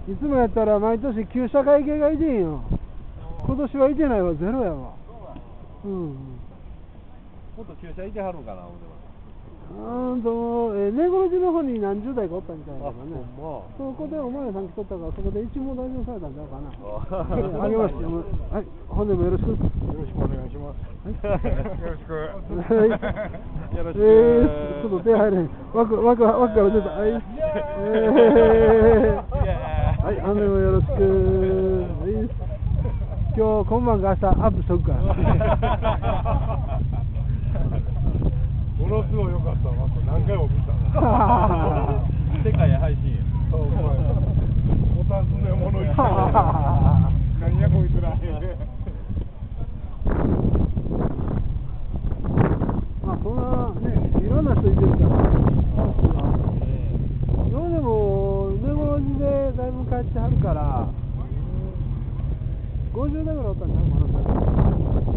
いつもやったら毎年旧社会系がいてんよ。今年はいてないわ、ゼロやわ。うん。 もっと旧車いてはるんかな、ほんでは。 根室寺の方に何十台かおったみたいだからね。 ほんま。 そこでお前さん来とったから、そこで一網大事されたんちゃうかな。あげますよ。はい、本年もよろしく。よろしくお願いします。はい、よろしく。よろしく。ちょっと手入れん。枠から出た。はい。はい、本年もよろしく。はい。今日今晩か明日アップしとくから。 ものすごい良かったわ。何回も見た。 世界へ配信や。 お尋ね物言って何やこいつら。 まあそんなね、いろんな人いてるから。今でも根室寺でだいぶ帰ってはるから、50代ぐらいおったんちゃうかな。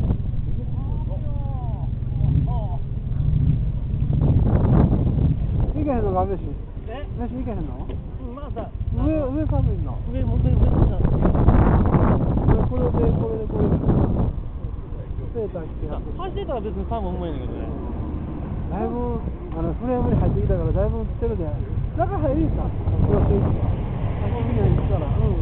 行けへんのか、飯。飯行けへんの？ まだ上寒いの。 上これで。 セーター着てやってる。 走ってたら別に寒い思えんねんけどね。 だいぶフレームに入ってきたからだいぶ映ってるで。中入りさ。こうしていくと。みんな行くから。うん。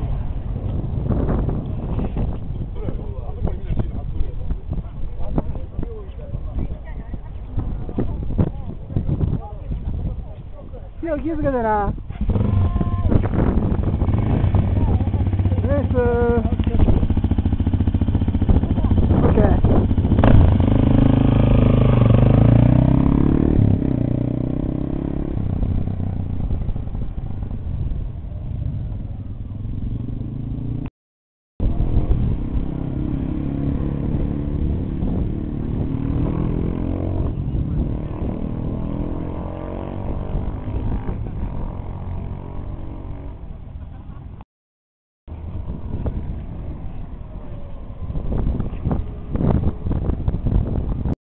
気をつけてな。レース。